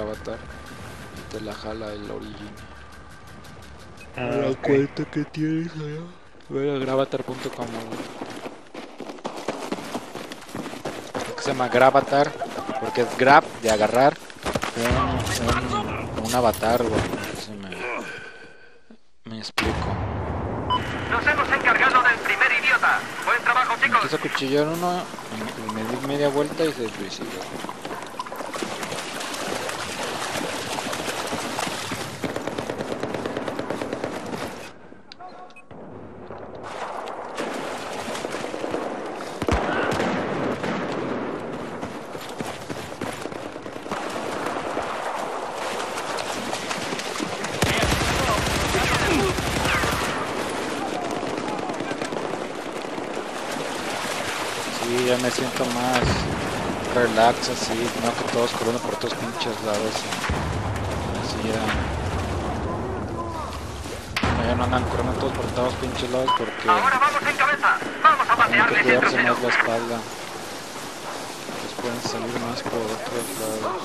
Gravatar. Te la jala el Origin. La okay. Cuenta que tienes allá. Ve a gravatar.com. Se llama Gravatar porque es grab de agarrar un avatar, güey. Si me explico. Nos hemos encargado del primer idiota. Buen trabajo, chicos. Me quiso acuchillar uno y me di media vuelta y se suicidó. Ya me siento más relax así, no que todos corriendo por todos pinches lados. Así ya no andan corriendo todos por todos pinches lados porque ahora vamos en cabeza. Vamos a patearles hay que el cuidarse trasero. más la espalda. Pues pueden salir más por otros lados.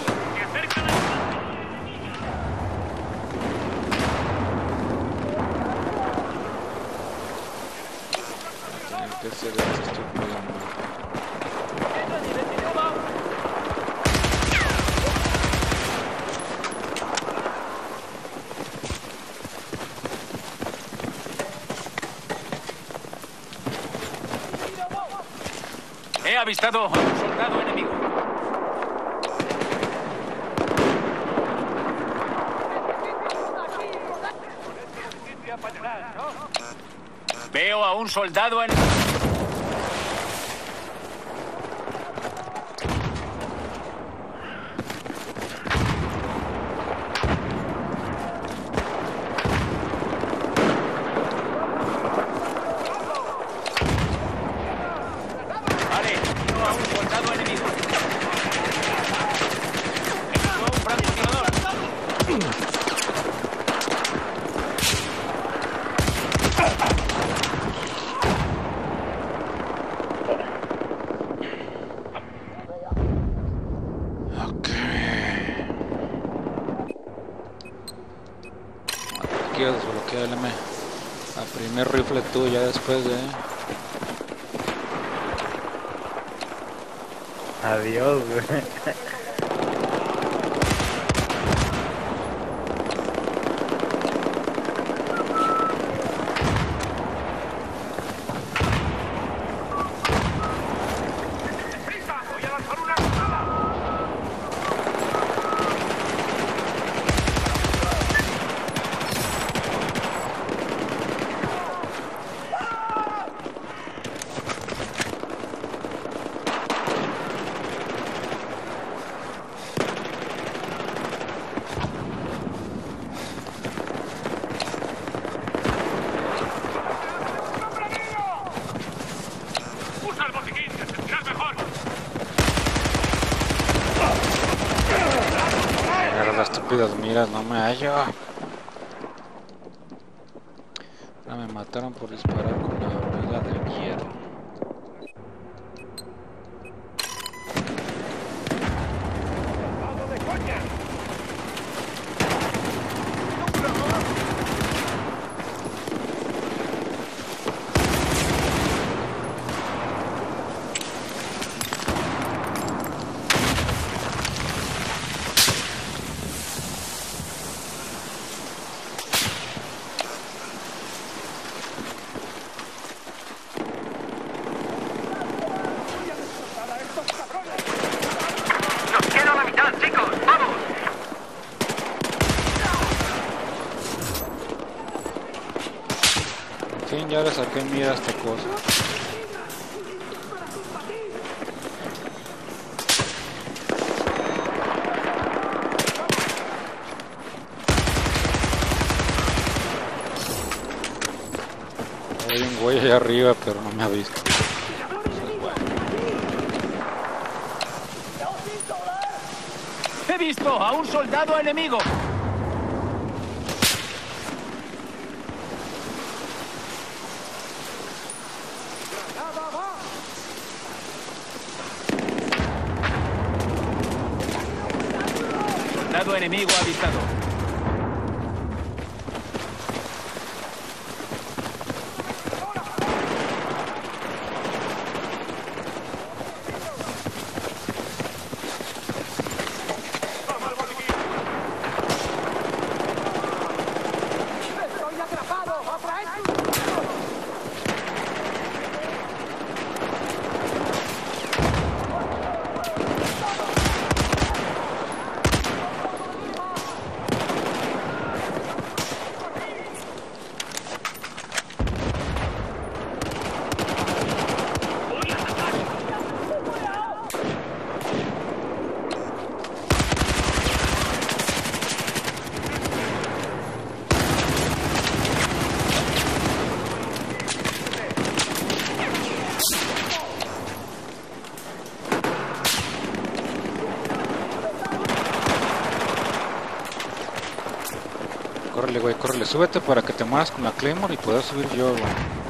Tienen que hacer esto, estoy pegando. He avistado a un soldado enemigo. Veo a un soldado enemigo. Quiero desbloquear el M. A primer rifle tú, ya después de... Adiós, güey. Miras, no me hallo. Me mataron por disparar con la rueda de hierro. Ya le saqué mira a esta cosa. Hay un güey allá arriba, pero no me ha visto. He visto a un soldado enemigo. Soldado enemigo avistado. Córrele, güey, córrele. Súbete para que te muevas con la Claymore y pueda subir yo, güey.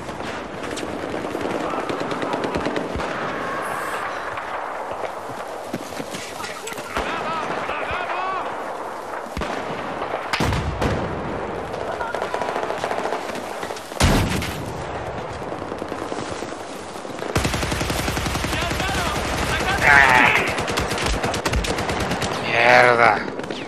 Mierda.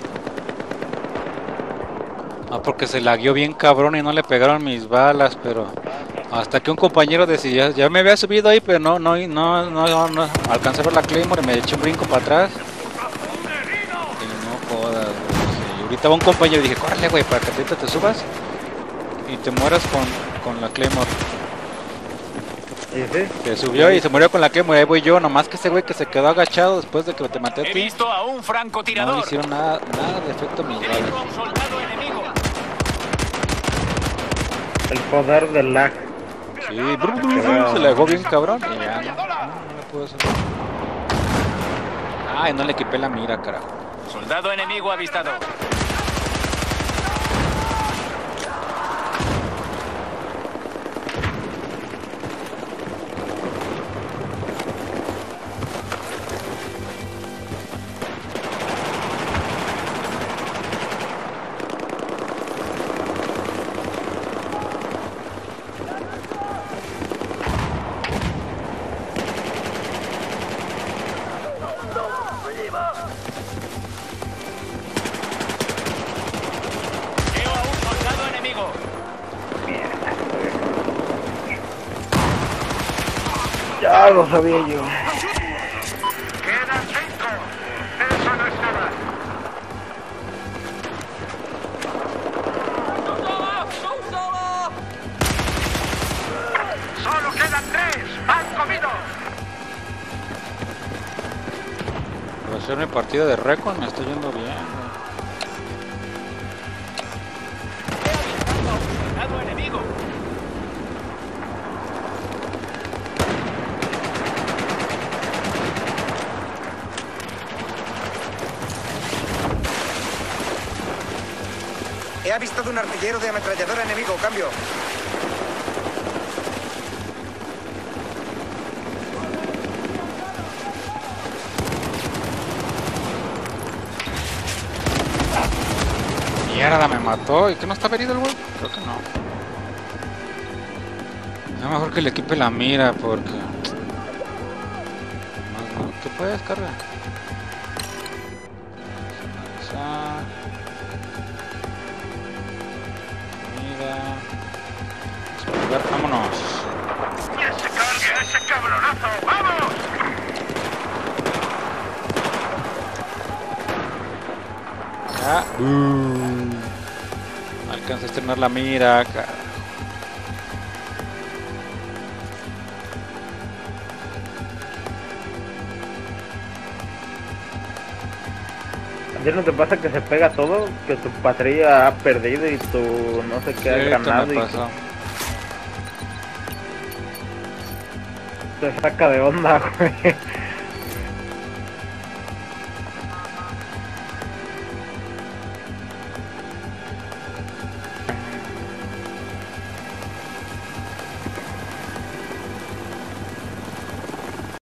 Ah, porque se lagueó bien cabrón y no le pegaron mis balas, pero hasta que un compañero decía, ya me había subido ahí, pero no alcancé a ver la Claymore y me eché un brinco para atrás. Y no jodas, güey. Y ahorita va un compañero y dije, córrele, güey, para que ahorita te subas y te mueras con la Claymore. ¿Y sí? Se subió y se murió con la Claymore, ahí voy yo, nomás que ese güey que se quedó agachado después de que te maté a He ti. visto a un francotirador. No hicieron nada de efecto mis balas. Dirijo a un soldado enemigo. El poder del lag. Sí, se le dejó bien cabrón y ya no le puedo hacer. Ay, no le equipé la mira, carajo. Soldado enemigo avistado. Veo a un soldado enemigo. Ya lo sabía yo. Quedan 5. Eso no es nada. Solo quedan 3. ¡Han comido! Para hacer mi partida de récord me está yendo bien. Soldado enemigo. He avistado un artillero de ametralladora enemigo, cambio. Mierda, me mató. ¿Y qué no está herido el güey? Creo que no. Es mejor que le equipe la mira porque... ¿Qué puede descargar? Mira. Vámonos. ¡Que se cargue ese cabronazo! ¡Vamos! Ya. Alcanza a estrenar la mira, cara. ¿A ti no te pasa que se pega todo? Que tu patrulla ha perdido y tu no sé qué ha ganado me y pasó. te saca de onda, güey.